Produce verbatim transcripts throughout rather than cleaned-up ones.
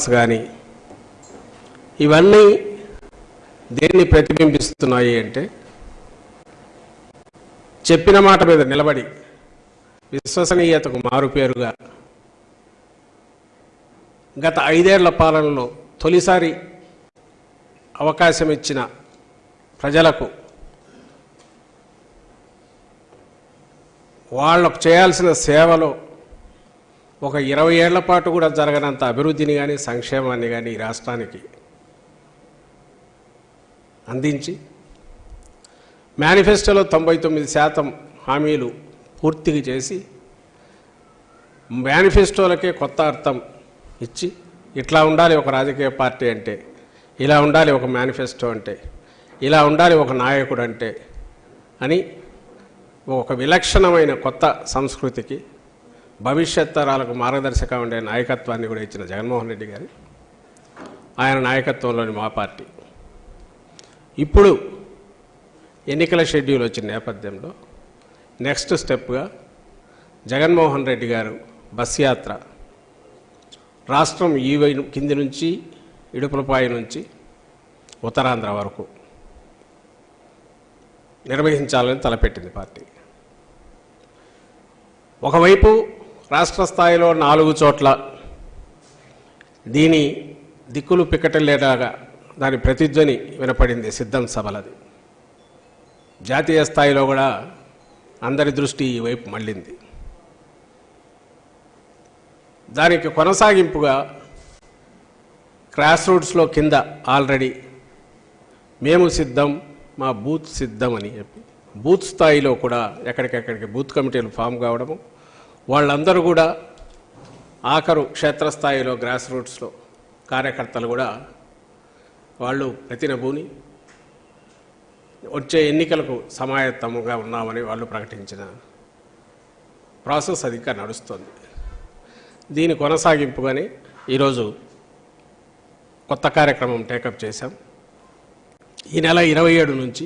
Calls కానీ ఇవన్నీ దేన్ని ప్రతిబింబిస్తున్నాయి అంటే చెప్పిన మాట మీద నిలబడి విశ్వసనీయతకు మారుపేరుగా గత ఐదేళ్ల పాలనలో తొలిసారి అవకాశం ఇచ్చిన ప్రజలకు వాళ్ళకు చేయాల్సిన సేవలో ఒక ఇరవై ఏళ్ల పాటు కూడా జరగనంత అభివృద్ధిని కానీ సంక్షేమాన్ని కానీ ఈ రాష్ట్రానికి అందించి మేనిఫెస్టోలో తొంభై తొమ్మిది శాతం హామీలు పూర్తిగా చేసి మేనిఫెస్టోలకే కొత్త అర్థం ఇచ్చి ఇట్లా ఉండాలి ఒక రాజకీయ పార్టీ అంటే, ఇలా ఉండాలి ఒక మేనిఫెస్టో అంటే, ఇలా ఉండాలి ఒక నాయకుడు అంటే అని ఒక విలక్షణమైన కొత్త సంస్కృతికి భవిష్యత్ తరాలకు మార్గదర్శకంగా ఉండే నాయకత్వాన్ని కూడా ఇచ్చిన జగన్మోహన్ రెడ్డి గారి ఆయన నాయకత్వంలోని మా పార్టీ ఇప్పుడు ఎన్నికల షెడ్యూల్ వచ్చిన నేపథ్యంలో నెక్స్ట్ స్టెప్గా జగన్మోహన్ రెడ్డి గారు బస్ యాత్ర రాష్ట్రం ఈ కింది నుంచి ఇడుపులపాయ నుంచి ఉత్తరాంధ్ర వరకు నిర్వహించాలని తలపెట్టింది పార్టీ. ఒకవైపు రాష్ట్ర స్థాయిలో నాలుగు చోట్ల దీని దిక్కులు పిక్కటలేలాగా దాని ప్రతిధ్వని వినపడింది సిద్ధం సభలది. జాతీయ స్థాయిలో కూడా అందరి దృష్టి ఈ వైపు మళ్ళింది. దానికి కొనసాగింపుగా క్రాస్ రూట్స్లో కింద ఆల్రెడీ మేము సిద్ధం, మా బూత్ సిద్ధం అని చెప్పి బూత్ స్థాయిలో కూడా ఎక్కడికెక్కడికి బూత్ కమిటీలు ఫామ్ కావడము, వాళ్ళందరూ కూడా ఆఖరు క్షేత్రస్థాయిలో గ్రాస్ రూట్స్లో కార్యకర్తలు కూడా వాళ్ళు ప్రతినబూని వచ్చే ఎన్నికలకు సమాయత్తముగా ఉన్నామని వాళ్ళు ప్రకటించిన ప్రాసెస్ అది ఇంకా నడుస్తుంది. దీని కొనసాగింపుగానే ఈరోజు కొత్త కార్యక్రమం టేకప్ చేశాం. ఈ నెల ఇరవై ఏడు నుంచి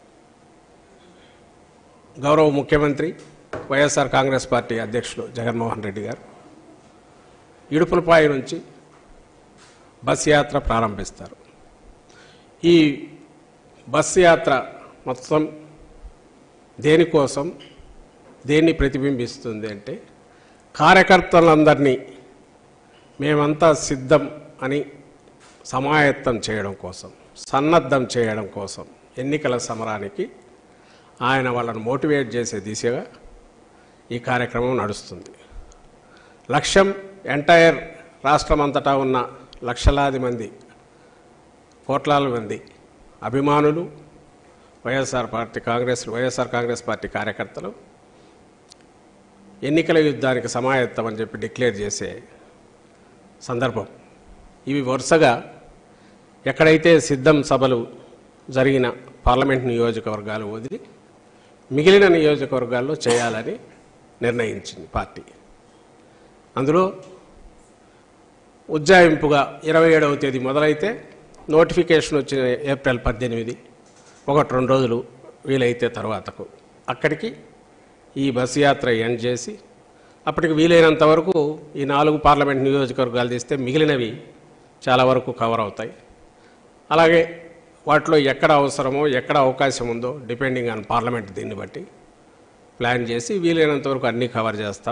గౌరవ ముఖ్యమంత్రి వైఎస్ఆర్ కాంగ్రెస్ పార్టీ అధ్యక్షులు జగన్మోహన్ రెడ్డి గారు ఇడుపులపాయ నుంచి బస్ యాత్ర ప్రారంభిస్తారు. ఈ బస్ యాత్ర మొత్తం దేనికోసం, దేన్ని ప్రతిబింబిస్తుంది అంటే కార్యకర్తలందరినీ మేమంతా సిద్ధం అని సమాయత్తం చేయడం కోసం, సన్నద్ధం చేయడం కోసం ఎన్నికల సమరానికి ఆయన వాళ్ళను మోటివేట్ చేసే దిశగా ఈ కార్యక్రమం నడుస్తుంది. లక్ష్యం ఎంటైర్ రాష్ట్రమంతటా ఉన్న లక్షలాది మంది, కోట్లాది మంది అభిమానులు, వైఎస్ఆర్ పార్టీ కాంగ్రెస్ వైఎస్ఆర్ కాంగ్రెస్ పార్టీ కార్యకర్తలు ఎన్నికల యుద్ధానికి సమాయత్తం అని చెప్పి డిక్లేర్ చేసే సందర్భం. ఇవి వరుసగా ఎక్కడైతే సిద్ధం సభలు జరిగిన పార్లమెంట్ నియోజకవర్గాలు వదిలి మిగిలిన నియోజకవర్గాల్లో చేయాలని నిర్ణయించింది పార్టీ. అందులో ఉజ్జాయింపుగా ఇరవై ఏడవ తేదీ మొదలైతే నోటిఫికేషన్ వచ్చిన ఏప్రిల్ పద్దెనిమిది ఒకటి రెండు రోజులు వీలైతే తర్వాతకు అక్కడికి ఈ బస్సు యాత్ర ఎండ్ చేసి అప్పటికి వీలైనంత వరకు ఈ నాలుగు పార్లమెంట్ నియోజకవర్గాలు తీస్తే మిగిలినవి చాలా వరకు కవర్ అవుతాయి. అలాగే వాటిలో ఎక్కడ అవసరమో ఎక్కడ అవకాశం ఉందో డిపెండింగ్ ఆన్ పార్లమెంట్ దీన్ని బట్టి ప్లాన్ చేసి వీలైనంత వరకు అన్నీ కవర్ చేస్తాం.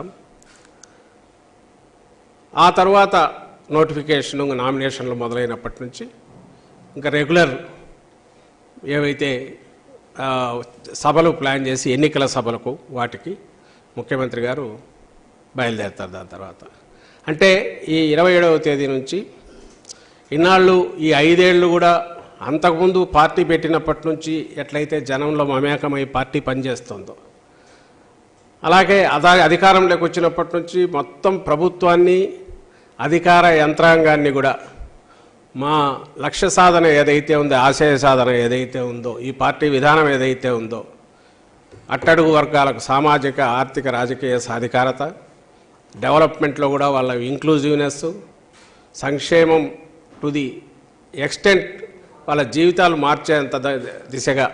ఆ తర్వాత నోటిఫికేషన్ నామినేషన్లు మొదలైనప్పటి నుంచి ఇంకా రెగ్యులర్ ఏవైతే సభలు ప్లాన్ చేసి ఎన్నికల సభలకు వాటికి ముఖ్యమంత్రి గారు బయలుదేరుతారు. దాని తర్వాత అంటే ఈ ఇరవై ఏడవ తేదీ నుంచి ఇన్నాళ్ళు ఈ ఐదేళ్లు కూడా అంతకుముందు పార్టీ పెట్టినప్పటి నుంచి ఎట్లయితే జనంలో మమేకమై పార్టీ పనిచేస్తుందో అలాగే అదా అధికారంలోకి వచ్చినప్పటి నుంచి మొత్తం ప్రభుత్వాన్ని, అధికార యంత్రాంగాన్ని కూడా మా లక్ష్య సాధన ఏదైతే ఉందో, ఆశయ సాధన ఏదైతే ఉందో, ఈ పార్టీ విధానం ఏదైతే ఉందో, అట్టడుగు వర్గాలకు సామాజిక, ఆర్థిక, రాజకీయ సాధికారత, డెవలప్మెంట్లో కూడా వాళ్ళ ఇంక్లూజివ్నెస్, సంక్షేమం టు ది ఎక్స్టెంట్ వాళ్ళ జీవితాలు మార్చేంత దిశగా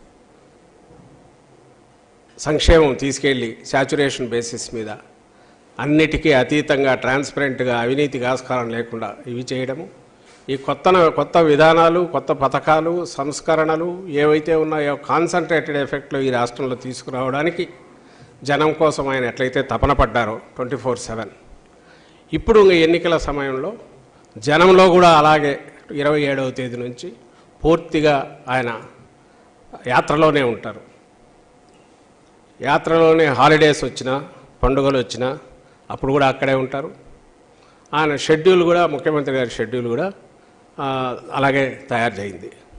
సంక్షేమం తీసుకెళ్ళి శాచురేషన్ బేసిస్ మీద అన్నిటికీ అతీతంగా ట్రాన్స్పరెంట్గా అవినీతికి ఆస్కారం లేకుండా ఇవి చేయడము, ఈ కొత్త కొత్త విధానాలు, కొత్త పథకాలు, సంస్కరణలు ఏవైతే ఉన్నాయో కాన్సన్ట్రేటెడ్ ఎఫెక్ట్లో ఈ రాష్ట్రంలో తీసుకురావడానికి జనం కోసం ఆయన ఎట్లయితే తపన పడ్డారో ట్వంటీ ఫోర్ సెవెన్ ఇప్పుడు ఎన్నికల సమయంలో జనంలో కూడా అలాగే ఇరవై ఏడవ తేదీ నుంచి పూర్తిగా ఆయన యాత్రలోనే ఉంటారు. యాత్రలోనే హాలిడేస్ వచ్చినా, పండుగలు వచ్చినా అప్పుడు కూడా అక్కడే ఉంటారు. ఆయన షెడ్యూల్ కూడా, ముఖ్యమంత్రి గారి షెడ్యూల్ కూడా అలాగే తయారు చేయింది.